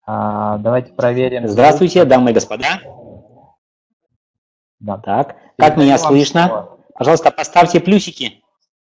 Давайте проверим. Здравствуйте, дамы и господа. Да. Так, как меня слышно? Пожалуйста, поставьте плюсики.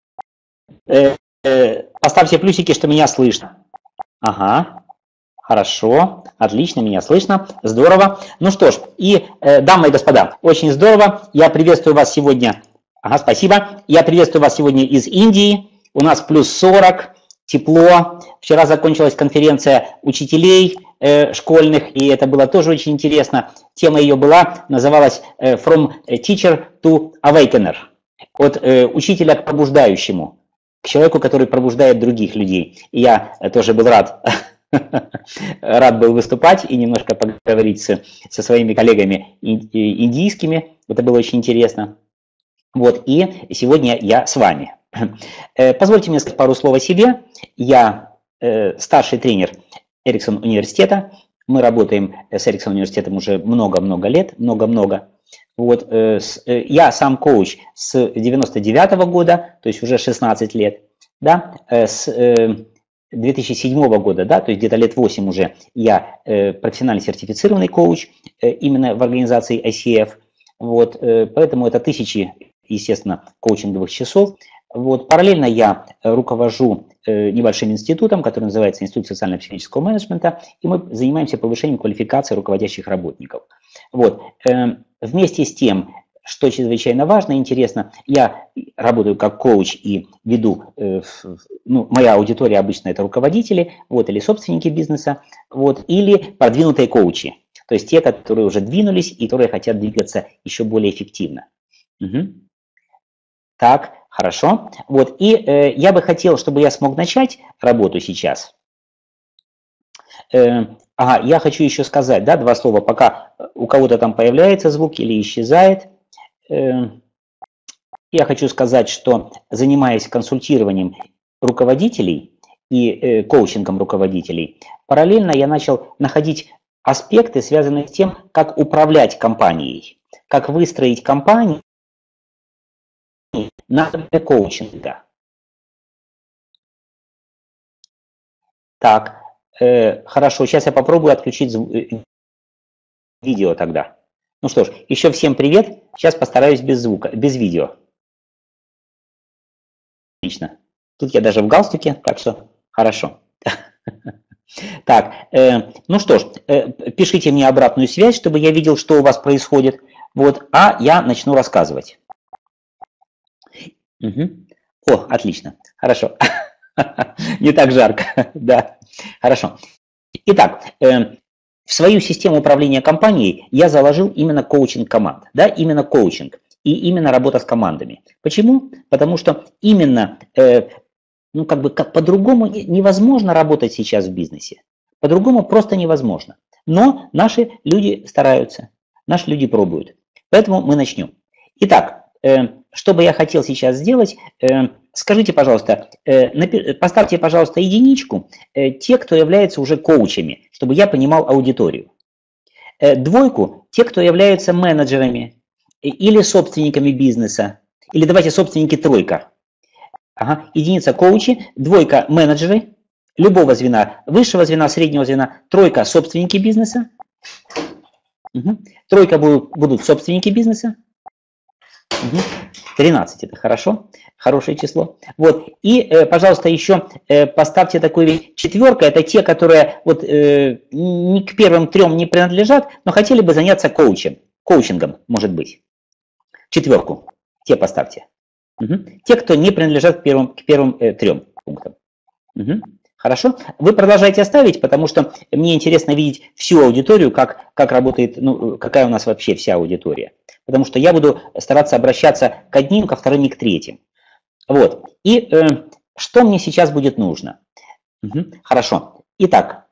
Поставьте плюсики, что меня слышно. Ага, хорошо, отлично, меня слышно, здорово. Ну что ж, и, дамы и господа, очень здорово. Я приветствую вас сегодня. Ага, спасибо. Я приветствую вас сегодня из Индии. У нас плюс 40, тепло. Вчера закончилась конференция учителей школьных, и это было тоже очень интересно. Тема ее была, называлась «From Teacher to Awakener». От учителя к пробуждающему, к человеку, который пробуждает других людей. И я тоже был рад был выступать и немножко поговорить со своими коллегами индийскими. Это было очень интересно. Вот, и сегодня я с вами. Позвольте мне сказать пару слов о себе. Я старший тренер Эриксон университета. Мы работаем с Эриксон университетом уже много-много лет, много-много. Вот, я сам коуч с 99-го года, то есть уже 16 лет. Да, с 2007 года, да, то есть где-то лет 8 уже я профессионально сертифицированный коуч именно в организации ICF. Вот, поэтому это тысячи, естественно, коучинговых часов. Вот, параллельно я руковожу небольшим институтом, который называется Институт социально-психологического менеджмента, и мы занимаемся повышением квалификации руководящих работников. Вот, вместе с тем, что чрезвычайно важно и интересно, я работаю как коуч и веду, моя аудитория обычно это руководители, вот, или собственники бизнеса, вот, или продвинутые коучи, то есть те, которые уже двинулись и которые хотят двигаться еще более эффективно. Угу. Так, хорошо. Вот, и я бы хотел, чтобы я смог начать работу сейчас. Ага, я хочу еще сказать, да, два слова, пока у кого-то там появляется звук или исчезает. Я хочу сказать, что занимаясь консультированием руководителей и коучингом руководителей, параллельно я начал находить аспекты, связанные с тем, как управлять компанией, как выстроить компанию на основе коучинга. Так, хорошо, сейчас я попробую отключить видео тогда. Ну что ж, еще всем привет. Сейчас постараюсь без звука, без видео. Отлично. Тут я даже в галстуке, так что хорошо. Так, ну что ж, пишите мне обратную связь, чтобы я видел, что у вас происходит. Вот, а я начну рассказывать. Угу. О, отлично, хорошо. Не так жарко, да, хорошо. Итак, в свою систему управления компанией я заложил именно коучинг команд, да, именно коучинг и именно работа с командами. Почему? Потому что именно, по-другому невозможно работать сейчас в бизнесе. По-другому просто невозможно. Но наши люди стараются, наши люди пробуют. Поэтому мы начнем. Итак, что бы я хотел сейчас сделать, скажите, пожалуйста, поставьте, пожалуйста, единичку те, кто являются уже коучами, чтобы я понимал аудиторию. Двойку те, кто являются менеджерами или собственниками бизнеса. Или давайте собственники тройка. Ага, единица коучи, двойка менеджеры любого звена, высшего звена, среднего звена, тройка собственники бизнеса. Угу. Тройка будут собственники бизнеса. Угу. 13 это хорошо, хорошее число. Вот. И, пожалуйста, еще поставьте такую четверка, это те, которые вот, ни к первым трем не принадлежат, но хотели бы заняться коучингом, может быть. Четверку, те поставьте. Угу. Те, кто не принадлежат к первым трем пунктам. Угу. Хорошо? Вы продолжаете оставить, потому что мне интересно видеть всю аудиторию, как работает, какая у нас вообще вся аудитория. Потому что я буду стараться обращаться к одним, ко вторым и к третьим. Вот. И что мне сейчас будет нужно? Угу. Хорошо. Итак,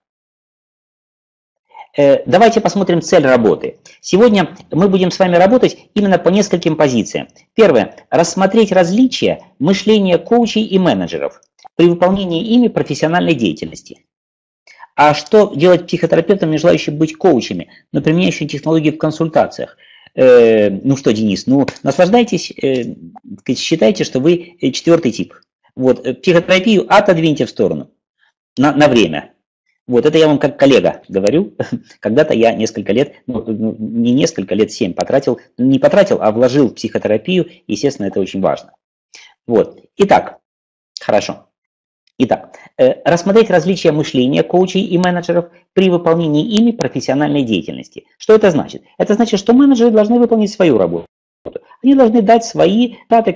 давайте посмотрим цель работы. Сегодня мы будем с вами работать именно по нескольким позициям. Первое. Рассмотреть различия мышления коучей и менеджеров при выполнении ими профессиональной деятельности. А что делать психотерапевтам, не желающим быть коучами, но применяющим технологии в консультациях? Ну что, Денис, наслаждайтесь, считайте, что вы четвертый тип. Вот, психотерапию отодвиньте в сторону на время. Вот это я вам как коллега говорю. Когда-то я несколько лет, не несколько лет, 7 потратил, не потратил, а вложил в психотерапию. Естественно, это очень важно. Вот. Итак, хорошо. Итак, рассмотреть различия мышления коучей и менеджеров при выполнении ими профессиональной деятельности. Что это значит? Это значит, что менеджеры должны выполнить свою работу. Они должны дать свои даты,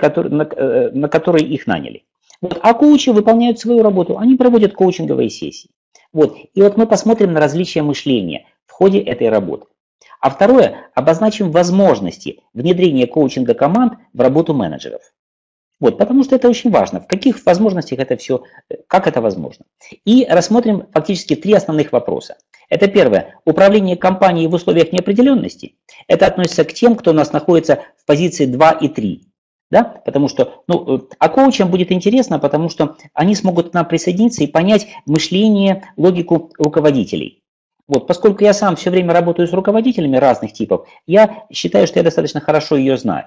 на которые их наняли. Вот. А коучи выполняют свою работу, они проводят коучинговые сессии. Вот. И вот мы посмотрим на различия мышления в ходе этой работы. А второе, обозначим возможности внедрения коучинга команд в работу менеджеров. Вот, потому что это очень важно, в каких возможностях это все, как это возможно. И рассмотрим фактически 3 основных вопроса. Это первое, управление компанией в условиях неопределенности. Это относится к тем, кто у нас находится в позиции 2 и 3. Да? Потому что, а коучам будет интересно, потому что они смогут к нам присоединиться и понять мышление, логику руководителей. Вот, поскольку я сам все время работаю с руководителями разных типов, я считаю, что я достаточно хорошо ее знаю.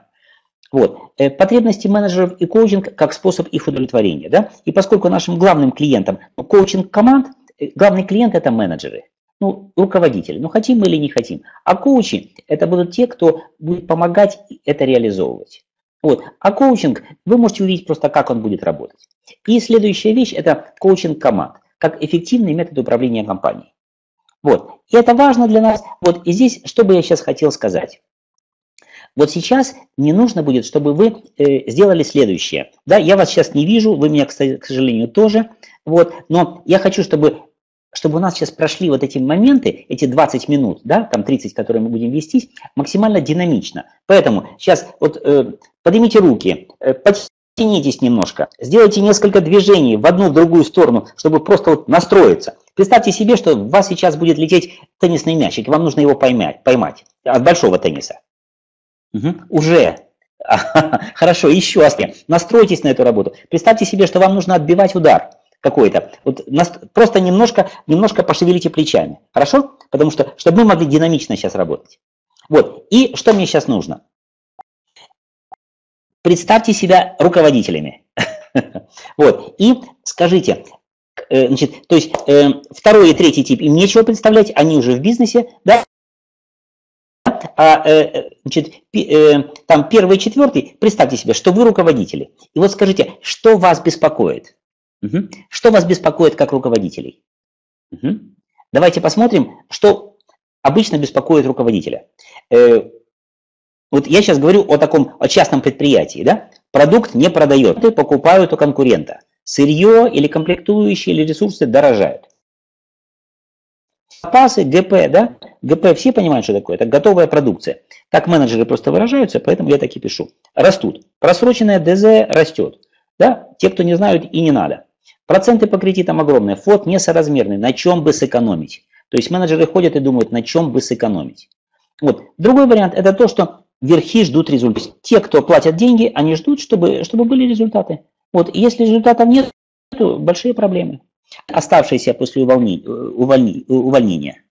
Вот. Потребности менеджеров и коучинг как способ их удовлетворения. Да? И поскольку нашим главным клиентом коучинг команд, главный клиент это менеджеры, руководители, хотим мы или не хотим. А коучи это будут те, кто будет помогать это реализовывать. Вот. А коучинг вы можете увидеть просто, как он будет работать. И следующая вещь это коучинг команд, как эффективный метод управления компанией. Вот. И это важно для нас. Вот. И здесь, что бы я сейчас хотел сказать. Вот сейчас мне нужно будет, чтобы вы сделали следующее. Да, я вас сейчас не вижу, вы меня, кстати, к сожалению, тоже. Вот, но я хочу, чтобы у нас сейчас прошли вот эти моменты, эти 20 минут, да, там 30, которые мы будем вестись, максимально динамично. Поэтому сейчас вот поднимите руки, подтянитесь немножко, сделайте несколько движений в одну, в другую сторону, чтобы просто вот настроиться. Представьте себе, что в вас сейчас будет лететь теннисный мячик, и вам нужно его поймать от большого тенниса. Уже. Хорошо, еще раз. Настройтесь на эту работу. Представьте себе, что вам нужно отбивать удар какой-то. Вот просто немножко пошевелите плечами. Хорошо? Потому что, чтобы мы могли динамично сейчас работать. Вот. И что мне сейчас нужно? Представьте себя руководителями. Вот. И скажите, значит, то есть второй и третий тип им нечего представлять, они уже в бизнесе, да? Значит, там первый и четвертый, представьте себе, что вы руководители. И вот скажите, что вас беспокоит? Что вас беспокоит как руководителей? Давайте посмотрим, что обычно беспокоит руководителя. Вот я сейчас говорю о частном предприятии. Да? Продукт не продает, покупают у конкурента. Сырье или комплектующие или ресурсы дорожают. Запасы, ГП, да? ГП все понимают, что такое? Это готовая продукция. Так менеджеры просто выражаются, поэтому я так и пишу. Растут. Просроченная ДЗ растет. Да? Те, кто не знают, и не надо. Проценты по кредитам огромные. ФОД несоразмерный. На чем бы сэкономить? То есть менеджеры ходят и думают, на чем бы сэкономить. Вот. Другой вариант это то, что верхи ждут результатов. Те, кто платят деньги, они ждут, чтобы были результаты. Вот. И если результатов нет, то большие проблемы. Оставшиеся после увольнения,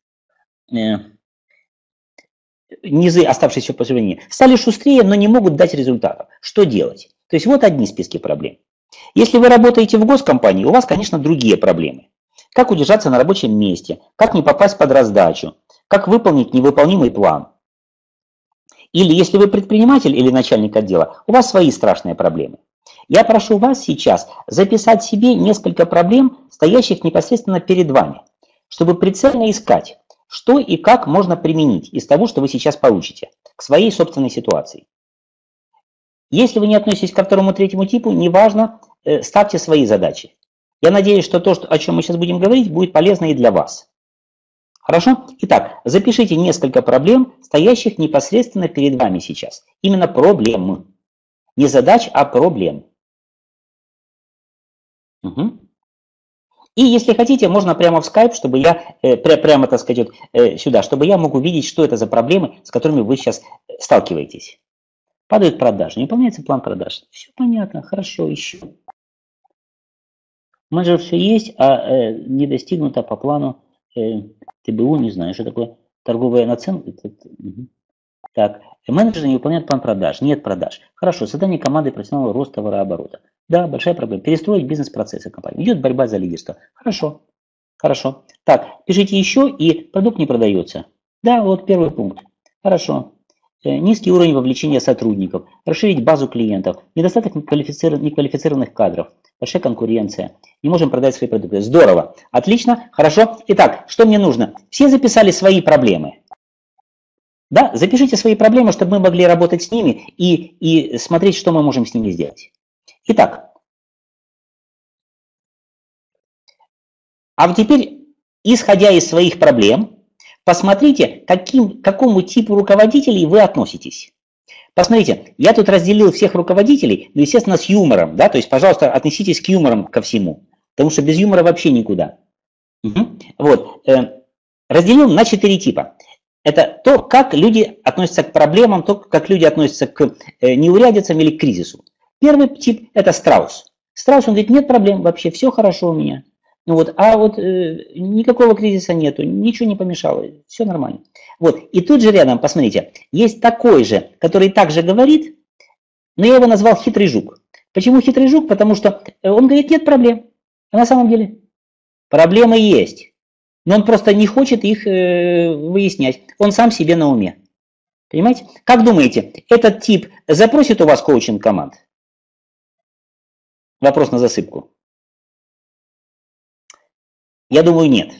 низы, оставшиеся после увольнения, стали шустрее, но не могут дать результатов. Что делать? То есть вот одни списки проблем. Если вы работаете в госкомпании, у вас, конечно, другие проблемы. Как удержаться на рабочем месте, как не попасть под раздачу, как выполнить невыполнимый план. Или если вы предприниматель или начальник отдела, у вас свои страшные проблемы. Я прошу вас сейчас записать себе несколько проблем, стоящих непосредственно перед вами, чтобы прицельно искать, что и как можно применить из того, что вы сейчас получите, к своей собственной ситуации. Если вы не относитесь ко второму, третьему типу, неважно, ставьте свои задачи. Я надеюсь, что то, о чем мы сейчас будем говорить, будет полезно и для вас. Хорошо? Итак, запишите несколько проблем, стоящих непосредственно перед вами сейчас. Именно проблемы. Не задач, а проблем. Угу. И если хотите, можно прямо в Skype, чтобы я, прямо, так сказать, сюда, чтобы я мог увидеть, что это за проблемы, с которыми вы сейчас сталкиваетесь. Падают продажи, не выполняется план продаж. Все понятно, хорошо, еще. У менеджера все есть, а не достигнуто по плану ТБУ, не знаю, что такое торговая наценка. Так, менеджер не выполняет план продаж, нет продаж. Хорошо, создание команды профессионального роста товарооборота. Да, большая проблема. Перестроить бизнес-процессы компании. Идет борьба за лидерство. Хорошо. Хорошо. Так, пишите еще, и продукт не продается. Да, вот первый пункт. Хорошо. Низкий уровень вовлечения сотрудников, расширить базу клиентов, недостаток неквалифицированных кадров, большая конкуренция, не можем продать свои продукты. Здорово, отлично, хорошо. Итак, что мне нужно? Все записали свои проблемы. Да, запишите свои проблемы, чтобы мы могли работать с ними и смотреть, что мы можем с ними сделать. Итак, а вот теперь, исходя из своих проблем, посмотрите, к какому типу руководителей вы относитесь. Посмотрите, я тут разделил всех руководителей, ну, естественно, с юмором, да, то есть, пожалуйста, относитесь к юмором ко всему, потому что без юмора вообще никуда. Угу. Вот, разделил на 4 типа. Это то, как люди относятся к проблемам, то, как люди относятся к неурядицам или к кризису. Первый тип – это страус. Страус, он говорит, нет проблем вообще, все хорошо у меня. Ну вот, а вот никакого кризиса нету, ничего не помешало, все нормально. Вот, и тут же рядом, посмотрите, есть такой же, который также говорит, но я его назвал хитрый жук. Почему хитрый жук? Потому что он говорит, нет проблем. А на самом деле проблемы есть, но он просто не хочет их выяснять. Он сам себе на уме. Понимаете? Как думаете, этот тип запросит у вас коучинг команд? Вопрос на засыпку. Я думаю, нет.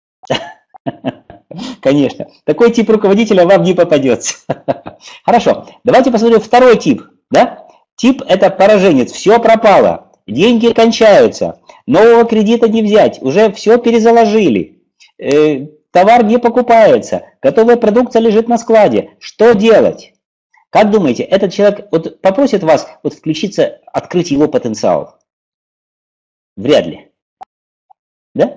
Конечно. Такой тип руководителя вам не попадется. Хорошо. Давайте посмотрим второй тип. Да? Тип – это пораженец. Все пропало. Деньги кончаются. Нового кредита не взять. Уже все перезаложили. Товар не покупается. Готовая продукция лежит на складе. Что делать? Как думаете, этот человек вот попросит вас вот включиться, открыть его потенциал? Вряд ли. Да?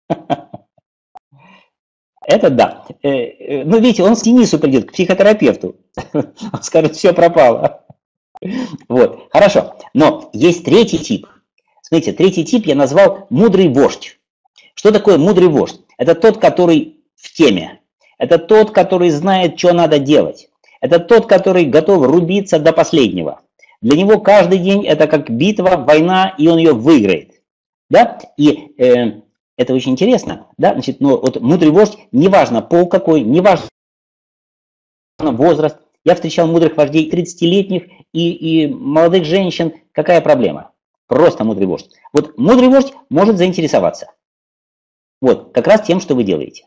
Это да. Ну, видите, он к Денису придет, к психотерапевту. Он скажет, все пропало. Вот, хорошо. Но есть третий тип. Смотрите, третий тип я назвал мудрый вождь. Что такое мудрый вождь? Это тот, который в теме. Это тот, который знает, что надо делать. Это тот, который готов рубиться до последнего. Для него каждый день это как битва, война, и он ее выиграет. Да? И это очень интересно, да, значит, но вот мудрый вождь, неважно пол какой, неважно возраст, я встречал мудрых вождей 30-летних и молодых женщин, какая проблема? Просто мудрый вождь. Вот мудрый вождь может заинтересоваться. Вот, как раз тем, что вы делаете.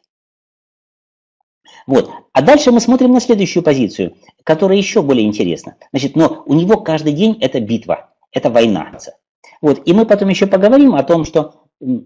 Вот, а дальше мы смотрим на следующую позицию, которая еще более интересна. Значит, но у него каждый день это битва, это война. Вот, и мы потом еще поговорим о том, что...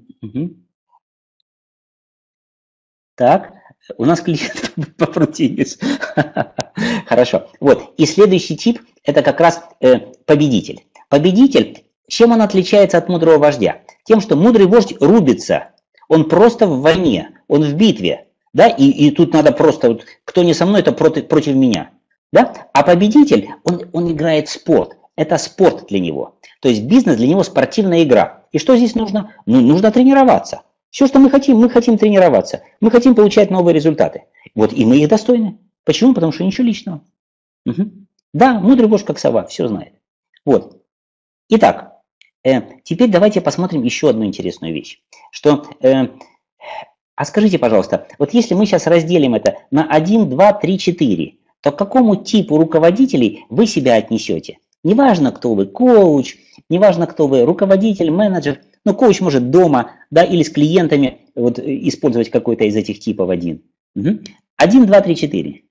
Так, у нас клиент по фрутинис. Хорошо. Вот. И следующий тип – это как раз победитель. Победитель, чем он отличается от мудрого вождя? Тем, что мудрый вождь рубится. Он просто в войне, он в битве. Да? И тут надо просто, вот, кто не со мной, то против меня. Да? А победитель, он играет в спорт. Это спорт для него. То есть бизнес для него спортивная игра. И что здесь нужно? Ну, нужно тренироваться. Все, что мы хотим тренироваться, мы хотим получать новые результаты. Вот, и мы их достойны. Почему? Потому что ничего личного. Угу. Да, мудрый вождь как сова, все знает. Вот. Итак, теперь давайте посмотрим еще одну интересную вещь. Что, а скажите, пожалуйста, вот если мы сейчас разделим это на 1, 2, 3, 4, то к какому типу руководителей вы себя отнесете? Неважно, кто вы, коуч, неважно, кто вы, руководитель, менеджер. Ну, коуч может дома, да, или с клиентами вот, использовать какой-то из этих типов один. Угу. 1, 2, 3, 4.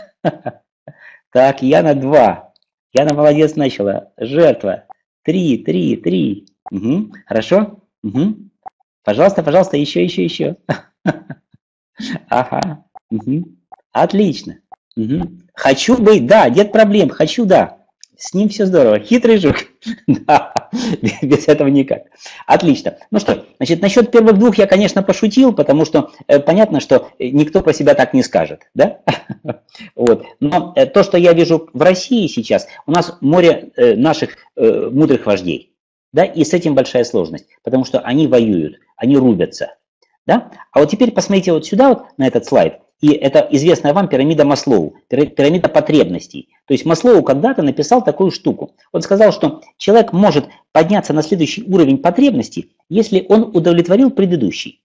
Так, Яна 2. Яна молодец начала. Жертва. 3, 3, 3. Угу. Хорошо? Угу. Пожалуйста, пожалуйста, еще. Ага. Угу. Отлично. Угу. Хочу быть, да, нет проблем, хочу, да. С ним все здорово. Хитрый жук. Да, без этого никак. Отлично. Ну что, значит, насчет первых двух я, конечно, пошутил, потому что понятно, что никто про себя так не скажет. Да? Вот. Но то, что я вижу в России сейчас, у нас море наших мудрых вождей. Да? И с этим большая сложность, потому что они воюют, они рубятся. Да? А вот теперь посмотрите вот сюда, вот на этот слайд. И это известная вам пирамида Маслоу, пирамида потребностей. То есть Маслоу когда-то написал такую штуку. Он сказал, что человек может подняться на следующий уровень потребностей, если он удовлетворил предыдущий.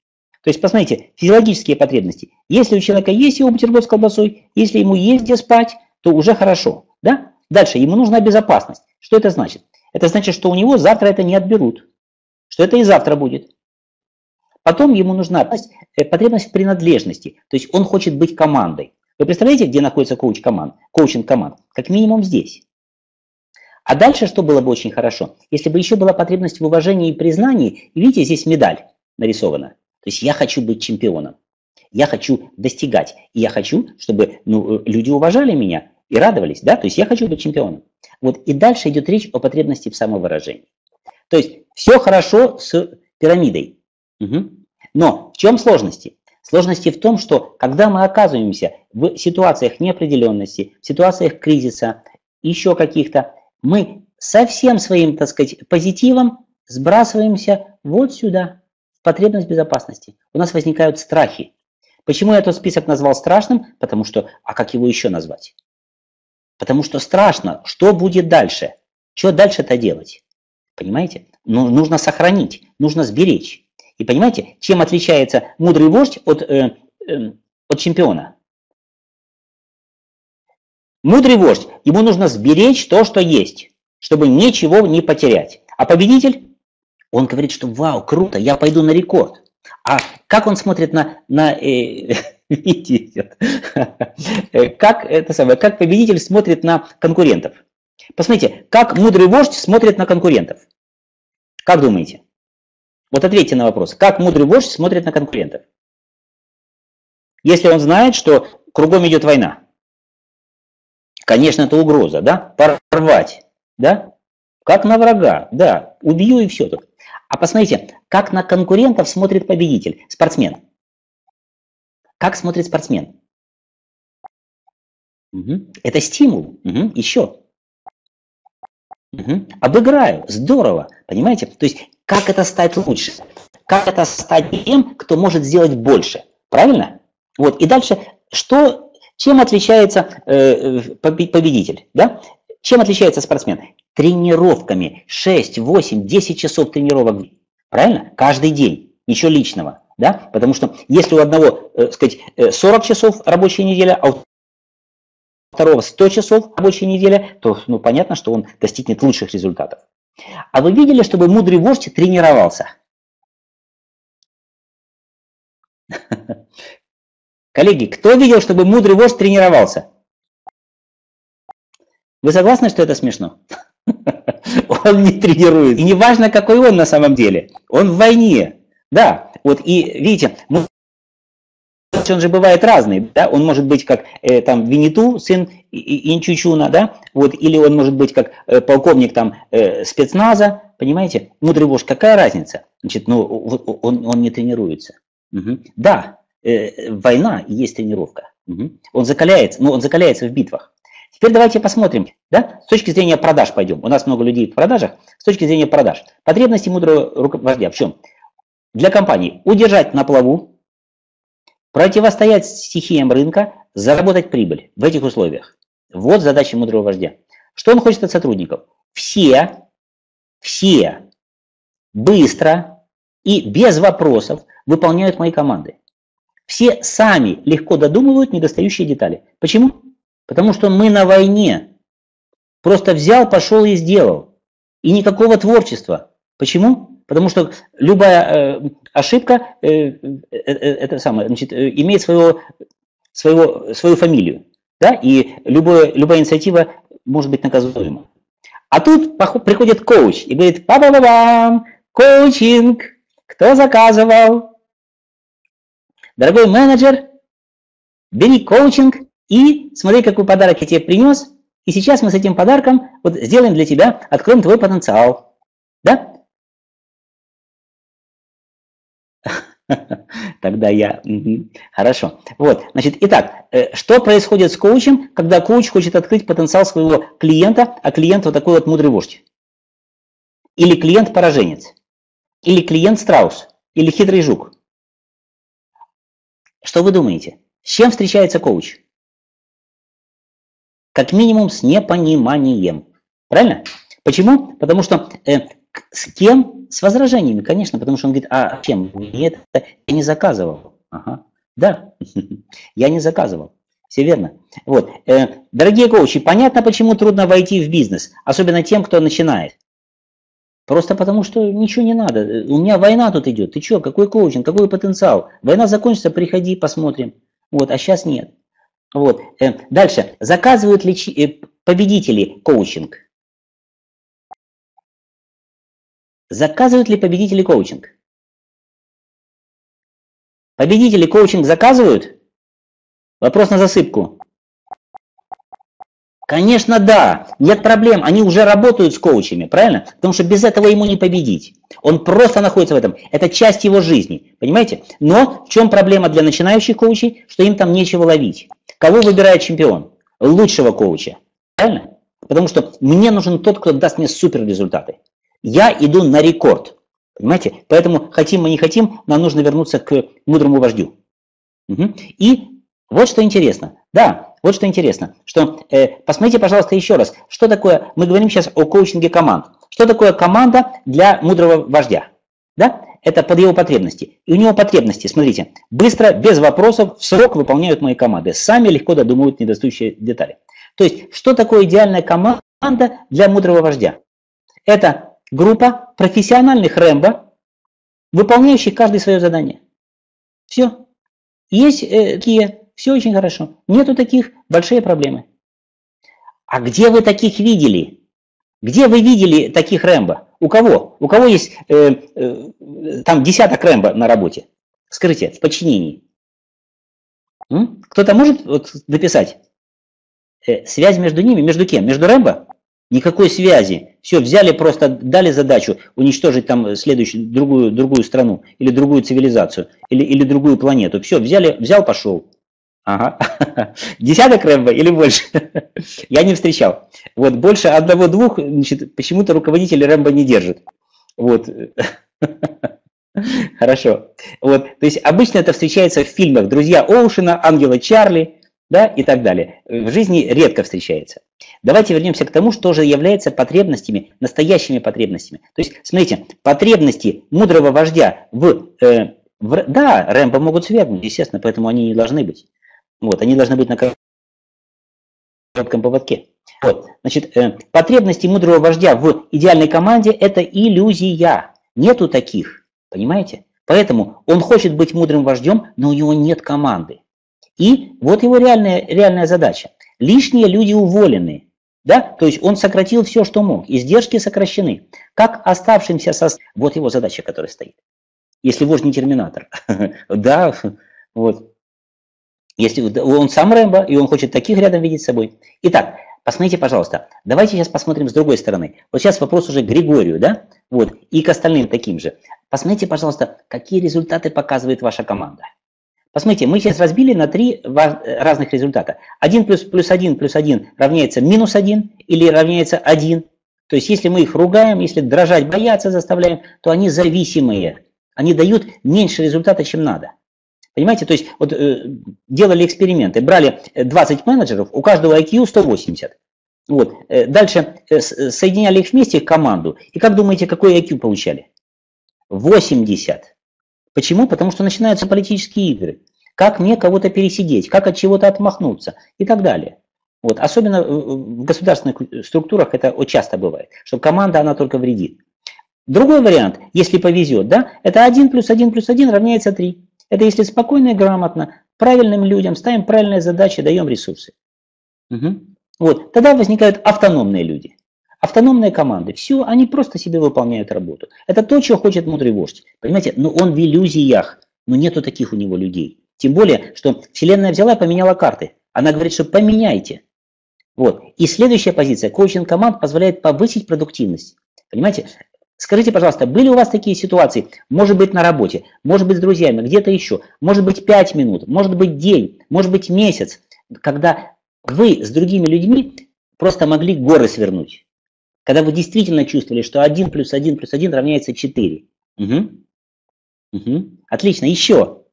То есть, посмотрите, физиологические потребности. Если у человека есть его бутерброд с колбасой, если ему есть где спать, то уже хорошо. Да? Дальше, ему нужна безопасность. Что это значит? Это значит, что у него завтра это не отберут. Что это и завтра будет. Потом ему нужна потребность в принадлежности. То есть он хочет быть командой. Вы представляете, где находится коучинг команд? Как минимум здесь. А дальше что было бы очень хорошо? Если бы еще была потребность в уважении и признании. И видите, здесь медаль нарисована. То есть я хочу быть чемпионом. Я хочу достигать. И я хочу, чтобы люди уважали меня и радовались. Да? То есть я хочу быть чемпионом. Вот. И дальше идет речь о потребности в самовыражении. То есть все хорошо с пирамидой. Угу. Но в чем сложности? Сложности в том, что когда мы оказываемся в ситуациях неопределенности, в ситуациях кризиса, еще каких-то, мы со всем своим, так сказать, позитивом сбрасываемся вот сюда, в потребность безопасности. У нас возникают страхи. Почему я этот список назвал страшным? Потому что, а как его еще назвать? Потому что страшно, что будет дальше? Что дальше-то делать? Понимаете? Ну, нужно сохранить, нужно сберечь. И понимаете, чем отличается мудрый вождь от чемпиона? Мудрый вождь, ему нужно сберечь то, что есть, чтобы ничего не потерять. А победитель, он говорит, что вау, круто, я пойду на рекорд. А как он смотрит как победитель смотрит на конкурентов? Посмотрите, как мудрый вождь смотрит на конкурентов. Как думаете? Вот ответьте на вопрос. Как мудрый вождь смотрит на конкурентов? Если он знает, что кругом идет война. Конечно, это угроза, да? Порвать, да? Как на врага, да. Убью и все тут. А посмотрите, как на конкурентов смотрит победитель, спортсмен. Как смотрит спортсмен? Угу. Это стимул. Угу. Еще. Угу. Обыграю. Здорово. Понимаете? То есть, как это стать лучше? Как это стать тем, кто может сделать больше? Правильно? Вот. И дальше, чем отличается победитель? Да? Чем отличается спортсмен? Тренировками. 6, 8, 10 часов тренировок. Правильно? Каждый день. Ничего личного. Да? Потому что если у одного, сказать, 40 часов рабочая неделя, а у второго 100 часов рабочая неделя, то понятно, что он достигнет лучших результатов. А вы видели, чтобы мудрый вождь тренировался? Коллеги, кто видел, чтобы мудрый вождь тренировался? Вы согласны, что это смешно? Он не тренируется. И не важно, какой он на самом деле. Он в войне. Да, вот и видите, он же бывает разный, да, он может быть как там Винни-Ту, сын Инчучуна, да, вот, или он может быть как полковник там спецназа, понимаете, мудрый вождь, какая разница? Значит, он не тренируется. Угу. Да, война и есть тренировка. Угу. Он закаляется в битвах. Теперь давайте посмотрим, да, с точки зрения продаж пойдем. У нас много людей в продажах, с точки зрения продаж. Потребности мудрого вождя в чем? Для компании удержать на плаву, противостоять стихиям рынка, заработать прибыль в этих условиях. Вот задача мудрого вождя. Что он хочет от сотрудников? Все быстро и без вопросов выполняют мои команды. Все сами легко додумывают недостающие детали. Почему? Потому что мы на войне. Просто взял, пошел и сделал. И никакого творчества. Почему? Потому что любая ошибка имеет свою фамилию. Да? И любая инициатива может быть наказуема. А тут приходит коуч и говорит: па-ба-ба-бам, коучинг, кто заказывал? Дорогой менеджер, бери коучинг и смотри, какой подарок я тебе принес. И сейчас мы с этим подарком вот сделаем для тебя, откроем твой потенциал. Да? Тогда я... Хорошо. Вот, значит, итак, что происходит с коучем, когда коуч хочет открыть потенциал своего клиента, а клиент вот такой вот мудрый вождь? Или клиент-пораженец? Или клиент-страус? Или хитрый жук? Что вы думаете? С чем встречается коуч? Как минимум с непониманием. Правильно? Почему? Потому что С кем? С возражениями, конечно, потому что он говорит, а чем? Нет, я не заказывал. Ага. Да, я не заказывал. Все верно. Вот. Дорогие коучи, понятно, почему трудно войти в бизнес, особенно тем, кто начинает. Просто потому, что ничего не надо. У меня война тут идет. Ты что, какой коучинг, какой потенциал? Война закончится, приходи, посмотрим. Вот, а сейчас нет. Вот. Дальше. Заказывают ли победители коучинг? Заказывают ли победители коучинг? Победители коучинг заказывают? Вопрос на засыпку. Конечно, да. Нет проблем. Они уже работают с коучами, правильно? Потому что без этого ему не победить. Он просто находится в этом. Это часть его жизни. Понимаете? Но в чем проблема для начинающих коучей? Что им там нечего ловить. Кого выбирает чемпион? Лучшего коуча. Правильно? Потому что мне нужен тот, кто даст мне супер результаты. Я иду на рекорд. Понимаете? Поэтому хотим мы не хотим, нам нужно вернуться к мудрому вождю. Угу. И вот что интересно. Да, вот что интересно, что посмотрите, пожалуйста, еще раз, что такое, мы говорим сейчас о коучинге команд. Что такое команда для мудрого вождя? Да? Это под его потребности. И у него потребности, смотрите, быстро, без вопросов, в срок выполняют мои команды. Сами легко додумывают недостающие детали. То есть, что такое идеальная команда для мудрого вождя? Это группа профессиональных Рэмбо, выполняющих каждое свое задание. Все. Есть такие... Все очень хорошо. Нету таких, большие проблемы. А где вы таких видели? Где вы видели таких Рэмбо? У кого? У кого есть там десяток Рэмбо на работе? Скажите, в подчинении. Кто-то может дописать? Связь между ними? Между кем? Между Рэмбо? Никакой связи. Все, взяли, просто дали задачу уничтожить там следующую, другую страну, или другую цивилизацию, или другую планету. Все, взял, пошел. Ага. Десяток Рэмбо или больше? Я не встречал. Вот больше одного-двух, значит, почему-то руководители Рэмбо не держат. Вот. Хорошо. Вот. То есть обычно это встречается в фильмах «Друзья Оушена», «Ангелы Чарли», да, и так далее. В жизни редко встречается. Давайте вернемся к тому, что же является потребностями, настоящими потребностями. То есть, смотрите, потребности мудрого вождя да, Рэмбо могут свергнуть, естественно, поэтому они не должны быть. Вот, они должны быть на коротком поводке. Вот, значит, потребности мудрого вождя в идеальной команде – это иллюзия. Нету таких, понимаете? Поэтому он хочет быть мудрым вождем, но у него нет команды. И вот его реальная задача. Лишние люди уволены. Да? То есть он сократил все, что мог. Издержки сокращены. Как оставшимся вот его задача, которая стоит. Если вождь не терминатор. Да, вот. Если он сам Рэмбо, и он хочет таких рядом видеть с собой. Итак, посмотрите, пожалуйста, давайте сейчас посмотрим с другой стороны. Вот сейчас вопрос уже к Григорию, да? Вот, и к остальным таким же. Посмотрите, пожалуйста, какие результаты показывает ваша команда. Посмотрите, мы сейчас разбили на 3 разных результата. 1 плюс 1 плюс 1 равняется минус 1 или равняется 1. То есть, если мы их ругаем, если дрожать, бояться заставляем, то они зависимые. Они дают меньше результата, чем надо. Понимаете, то есть вот делали эксперименты, брали 20 менеджеров, у каждого IQ 180. Вот. Дальше соединяли их вместе в команду. И как думаете, какой IQ получали? 80. Почему? Потому что начинаются политические игры. Как мне кого-то пересидеть, как от чего-то отмахнуться и так далее. Вот. Особенно в государственных структурах это очень часто бывает, что команда, она только вредит. Другой вариант, если повезет, да, это 1 плюс 1 плюс 1 равняется 3. Это если спокойно и грамотно, правильным людям ставим правильные задачи, даем ресурсы. Угу. Вот. Тогда возникают автономные люди, автономные команды. Все, они просто себе выполняют работу. Это то, чего хочет мудрый вождь. Понимаете, но он в иллюзиях, но нету таких у него людей. Тем более, что Вселенная взяла и поменяла карты. Она говорит, что поменяйте. Вот. И следующая позиция, коучинг команд позволяет повысить продуктивность. Понимаете? Скажите, пожалуйста, были у вас такие ситуации, может быть на работе, может быть с друзьями, где-то еще, может быть 5 минут, может быть день, может быть месяц, когда вы с другими людьми просто могли горы свернуть. Когда вы действительно чувствовали, что 1 плюс 1 плюс 1 равняется 4. Угу. Угу. Отлично, еще.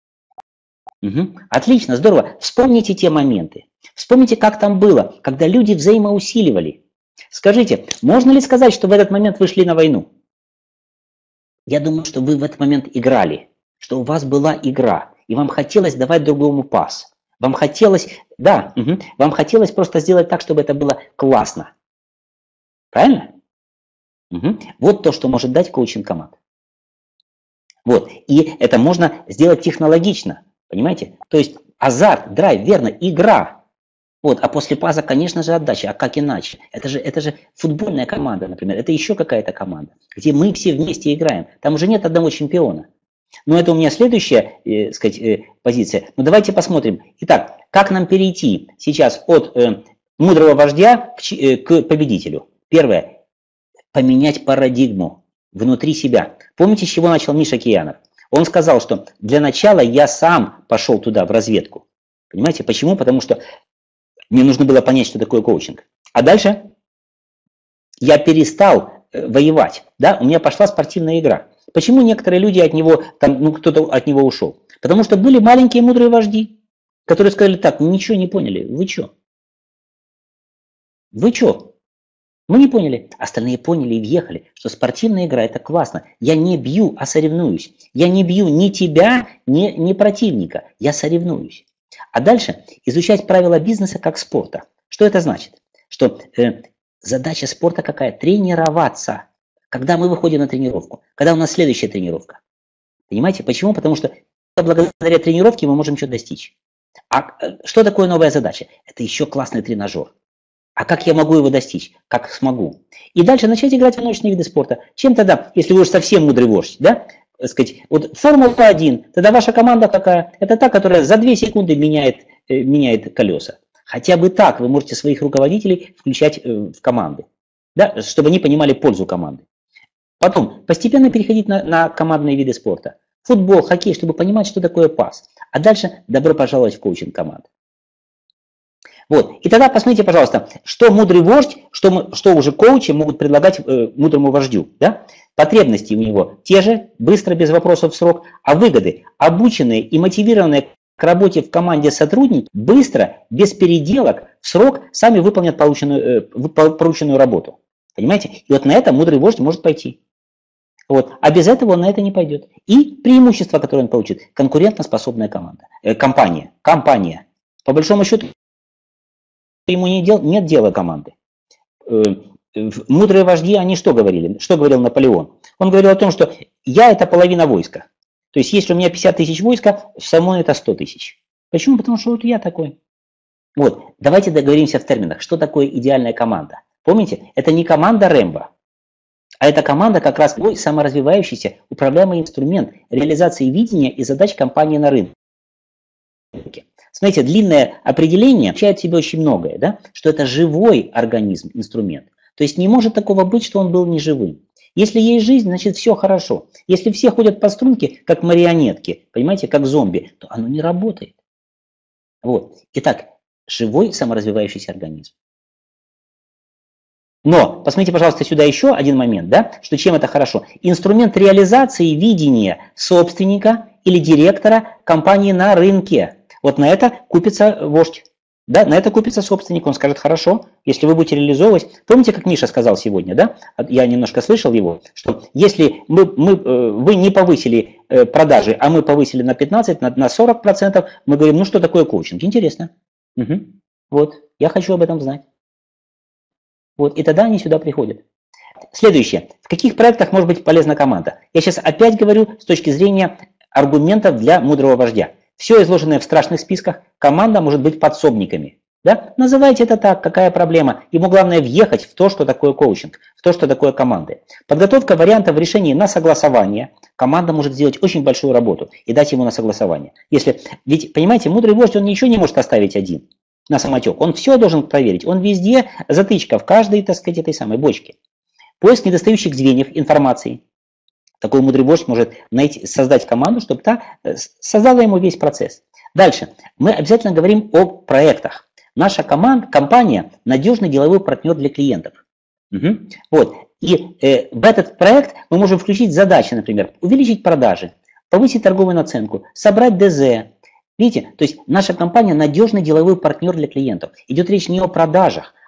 Угу. Отлично, здорово. Вспомните те моменты. Вспомните, как там было, когда люди взаимоусиливали. Скажите, можно ли сказать, что в этот момент вы шли на войну? Я думаю, что вы в этот момент играли, что у вас была игра, и вам хотелось давать другому пас. Вам хотелось, да, вам хотелось просто сделать так, чтобы это было классно. Правильно? Вот то, что может дать коучинг-команда. Вот, и это можно сделать технологично, понимаете? То есть азарт, драйв, верно, игра. Вот, а после паса, конечно же, отдача. А как иначе? Это же футбольная команда, например. Это еще какая-то команда, где мы все вместе играем. Там уже нет одного чемпиона. Но это у меня следующая, позиция. Но давайте посмотрим. Итак, как нам перейти сейчас от мудрого вождя к победителю? Первое. Поменять парадигму внутри себя. Помните, с чего начал Миша Киянов? Он сказал, что для начала я сам пошел туда, в разведку. Понимаете, почему? Потому что мне нужно было понять, что такое коучинг. А дальше я перестал воевать. Да? У меня пошла спортивная игра. Почему некоторые люди от него, кто-то от него ушел? Потому что были маленькие мудрые вожди, которые сказали так: ничего не поняли, вы что? Вы что? Мы не поняли. Остальные поняли и въехали, что спортивная игра — это классно. Я не бью, а соревнуюсь. Я не бью ни тебя, ни противника. Я соревнуюсь. А дальше изучать правила бизнеса как спорта. Что это значит? Что задача спорта какая? Тренироваться. Когда мы выходим на тренировку, когда у нас следующая тренировка. Понимаете? Почему? Потому что благодаря тренировке мы можем что-то достичь. А что такое новая задача? Это еще классный тренажер. А как я могу его достичь? Как смогу? И дальше начать играть в одиночные виды спорта. Чем тогда, если вы уж совсем мудрый вождь, да? Сказать, вот Формула-1, тогда ваша команда какая? Это та, которая за 2 секунды меняет колеса. Хотя бы так вы можете своих руководителей включать в команды, да? Чтобы они понимали пользу команды. Потом постепенно переходить на командные виды спорта. Футбол, хоккей, чтобы понимать, что такое пас. А дальше добро пожаловать в коучинг команды. Вот. И тогда посмотрите, пожалуйста, что мудрый вождь, что уже коучи могут предлагать мудрому вождю. Да? Потребности у него те же, быстро, без вопросов в срок, а выгоды, обученные и мотивированные к работе в команде сотрудники, быстро, без переделок, в срок сами выполнят порученную работу. Понимаете? И вот на это мудрый вождь может пойти. Вот. А без этого он на это не пойдет. И преимущество, которое он получит: конкурентоспособная компания. По большому счету, ему нет дела команды. Мудрые вожди, они что говорили? Что говорил Наполеон? Он говорил о том, что я — это половина войска. То есть, если у меня 50 тысяч войска, со мной это 100 тысяч. Почему? Потому что вот я такой. Вот, давайте договоримся в терминах, что такое идеальная команда. Помните, это не команда Рэмбо, а это команда как раз твой саморазвивающийся управляемый инструмент реализации видения и задач компании на рынке. Смотрите, длинное определение включает в себя очень многое, да? Что это живой организм, инструмент. То есть не может такого быть, что он был неживым. Если есть жизнь, значит все хорошо. Если все ходят по струнке, как марионетки, понимаете, как зомби, то оно не работает. Вот. Итак, живой саморазвивающийся организм. Но, посмотрите, пожалуйста, сюда еще один момент, да, что чем это хорошо. Инструмент реализации видения собственника или директора компании на рынке. Вот на это купится вождь, да, на это купится собственник. Он скажет: хорошо, если вы будете реализовывать. Помните, как Миша сказал сегодня, да? Я немножко слышал его, что если вы не повысили продажи, а мы повысили на 15, на 40%, мы говорим: ну что такое коучинг? Интересно. Угу. Вот, я хочу об этом знать. Вот, и тогда они сюда приходят. Следующее. В каких проектах может быть полезна команда? Я сейчас опять говорю с точки зрения аргументов для мудрого вождя. Все изложенное в страшных списках, команда может быть подсобниками. Да? Называйте это так, какая проблема. Ему главное въехать в то, что такое коучинг, в то, что такое команды. Подготовка вариантов решений на согласование. Команда может сделать очень большую работу и дать ему на согласование. Ведь, понимаете, мудрый вождь, он ничего не может оставить один на самотек. Он все должен проверить. Он везде затычка, в каждой, так сказать, этой самой бочке. Поиск недостающих звеньев информации. Такой мудрый вождь может создать команду, чтобы та создала ему весь процесс. Дальше. Мы обязательно говорим о проектах. Наша компания – надежный деловой партнер для клиентов. Угу. Вот. И в этот проект мы можем включить задачи, например, увеличить продажи, повысить торговую наценку, собрать ДЗ. Видите, то есть наша компания – надежный деловой партнер для клиентов. Идет речь не о продажах,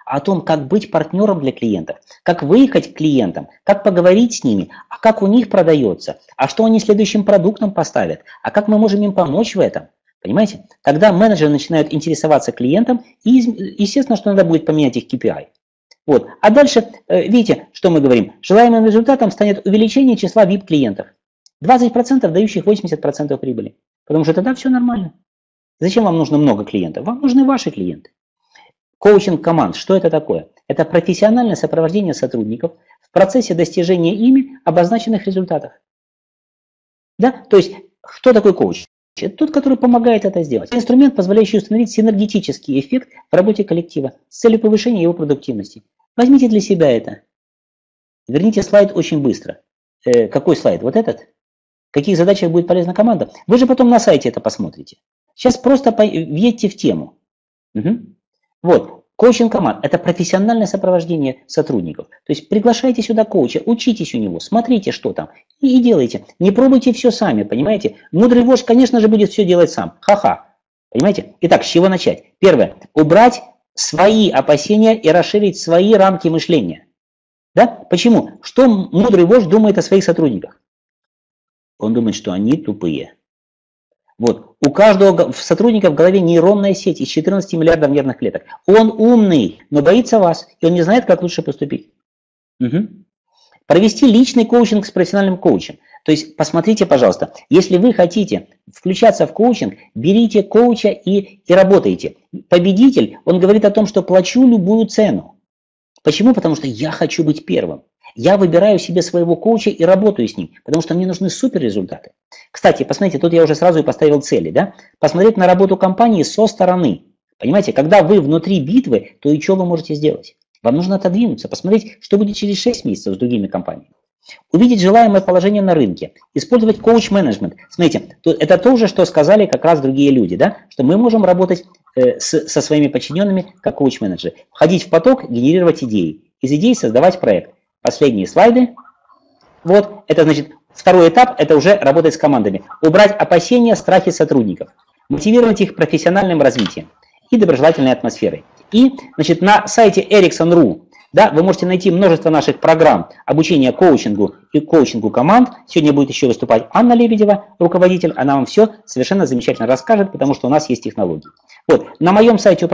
а о том, как быть партнером для клиентов, как выехать к клиентам, как поговорить с ними, а как у них продается, а что они следующим продуктом поставят, а как мы можем им помочь в этом. Понимаете? Тогда менеджеры начинают интересоваться клиентом, и естественно, что надо будет поменять их KPI. Вот. А дальше, видите, что мы говорим? Желаемым результатом станет увеличение числа VIP-клиентов. 20% дающих 80% прибыли. Потому что тогда все нормально. Зачем вам нужно много клиентов? Вам нужны ваши клиенты. Коучинг команд, что это такое? Это профессиональное сопровождение сотрудников в процессе достижения ими обозначенных результатов. Да? То есть, кто такой коуч? Это тот, который помогает это сделать. Это инструмент, позволяющий установить синергетический эффект в работе коллектива с целью повышения его продуктивности. Возьмите для себя это. Верните слайд очень быстро. Какой слайд? Вот этот? В каких задачах будет полезна команда? Вы же потом на сайте это посмотрите. Сейчас просто въедьте в тему. Угу. Вот. Коучинг команд – это профессиональное сопровождение сотрудников. То есть приглашайте сюда коуча, учитесь у него, смотрите, что там, и делайте. Не пробуйте все сами, понимаете? Мудрый вождь, конечно же, будет все делать сам. Ха-ха. Понимаете? Итак, с чего начать? Первое. Убрать свои опасения и расширить свои рамки мышления. Да? Почему? Что мудрый вождь думает о своих сотрудниках? Он думает, что они тупые. Вот. У каждого сотрудника в голове нейронная сеть из 14 миллиардов нервных клеток. Он умный, но боится вас, и он не знает, как лучше поступить. Угу. Провести личный коучинг с профессиональным коучем. То есть, посмотрите, пожалуйста, если вы хотите включаться в коучинг, берите коуча и работайте. Победитель, он говорит о том, что плачу любую цену. Почему? Потому что я хочу быть первым. Я выбираю себе своего коуча и работаю с ним, потому что мне нужны суперрезультаты. Кстати, посмотрите, тут я уже сразу и поставил цели, да? Посмотреть на работу компании со стороны. Понимаете, когда вы внутри битвы, то и что вы можете сделать? Вам нужно отодвинуться, посмотреть, что будет через 6 месяцев с другими компаниями. Увидеть желаемое положение на рынке, использовать коуч-менеджмент. Смотрите, это то же, что сказали как раз другие люди, да? Что мы можем работать со своими подчиненными как коуч-менеджеры. Входить в поток, генерировать идеи. Из идей создавать проект. Последние слайды. Вот, это значит, второй этап, это уже работать с командами. Убрать опасения, страхи сотрудников. Мотивировать их профессиональным развитием и доброжелательной атмосферой. И, значит, на сайте Ericsson.ru, да, вы можете найти множество наших программ обучения коучингу и коучингу команд. Сегодня будет еще выступать Анна Лебедева, руководитель. Она вам все совершенно замечательно расскажет, потому что у нас есть технологии. Вот, на моем сайте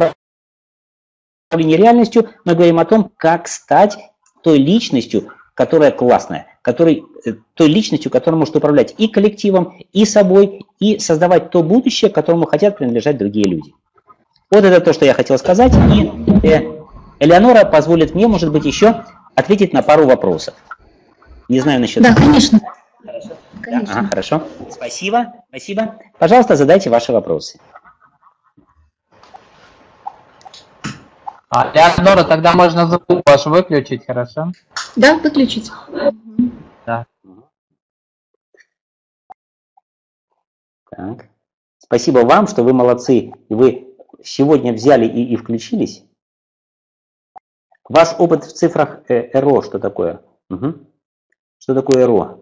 управления реальностью мы говорим о том, как стать той личностью, которая классная, той личностью, которая может управлять и коллективом, и собой, и создавать то будущее, которому хотят принадлежать другие люди. Вот это то, что я хотел сказать. И Элеонора позволит мне, может быть, еще ответить на пару вопросов. Не знаю насчет... Да, конечно. Хорошо. Конечно. Ага, хорошо. Спасибо. Спасибо. Пожалуйста, задайте ваши вопросы. Леонора, тогда можно звук ваш выключить, хорошо? Да, выключить. Да. Так. Спасибо вам, что вы молодцы. Вы сегодня взяли и включились. Ваш опыт в цифрах ЭРО, что такое? Угу. Что такое ЭРО?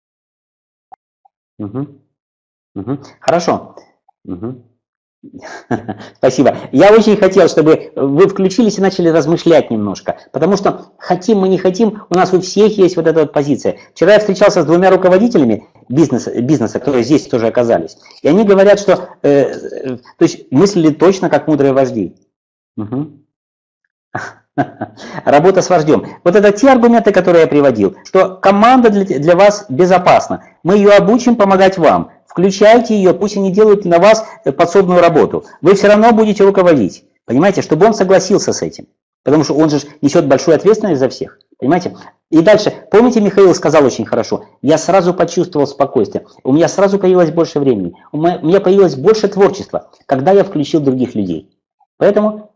Угу. Угу. Хорошо. Угу. Спасибо. Я очень хотел, чтобы вы включились и начали размышлять немножко, потому что хотим мы не хотим, у нас у всех есть вот эта вот позиция. Вчера я встречался с 2 руководителями бизнеса, которые здесь тоже оказались, и они говорят, что то есть мыслили точно как мудрые вожди. Угу. Работа с вождем. Вот это те аргументы, которые я приводил, что команда для вас безопасна. Мы ее обучим помогать вам. Включайте ее, пусть они делают на вас подсобную работу. Вы все равно будете руководить. Понимаете, чтобы он согласился с этим. Потому что он же несет большую ответственность за всех. Понимаете? И дальше, помните, Михаил сказал очень хорошо, я сразу почувствовал спокойствие, у меня сразу появилось больше времени, у меня появилось больше творчества, когда я включил других людей. Поэтому...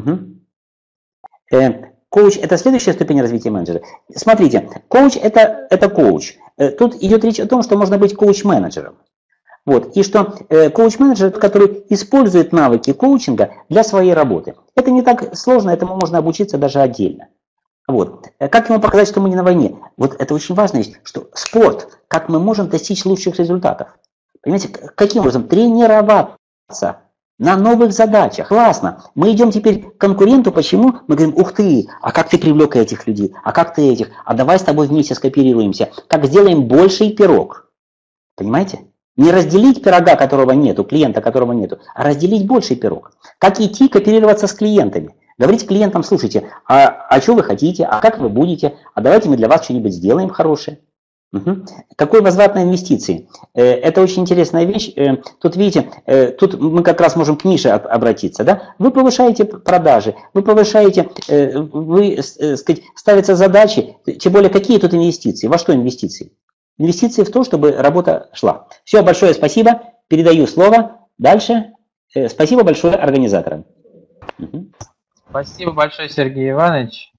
Коуч – это следующая ступень развития менеджера. Смотрите, коуч – это коуч. Тут идет речь о том, что можно быть коуч-менеджером. Вот. И что коуч-менеджер, который использует навыки коучинга для своей работы. Это не так сложно, этому можно обучиться даже отдельно. Вот. Как ему показать, что мы не на войне? Вот это очень важно, что спорт, как мы можем достичь лучших результатов. Понимаете, каким образом? Тренироваться. на новых задачах. Классно. Мы идем теперь к конкуренту. Почему? Мы говорим, ух ты, а как ты привлек этих людей? А как ты этих? А давай с тобой вместе скооперируемся. Как сделаем больший пирог. Понимаете? Не разделить пирога, которого нету, клиента, которого нету, а разделить больший пирог. Как идти кооперироваться с клиентами. Говорить клиентам, слушайте, а что вы хотите, а как вы будете, а давайте мы для вас что-нибудь сделаем хорошее. Угу. Какой возврат на инвестиции? Это очень интересная вещь. Тут, видите, тут мы как раз можем к Мише обратиться. Да? Вы повышаете продажи, вы повышаете, вы, сказать, ставятся задачи, тем более какие тут инвестиции? Во что инвестиции? Инвестиции в то, чтобы работа шла. Все, большое спасибо. Передаю слово. Дальше. Спасибо большое организаторам. Угу. Спасибо большое, Сергей Иванович.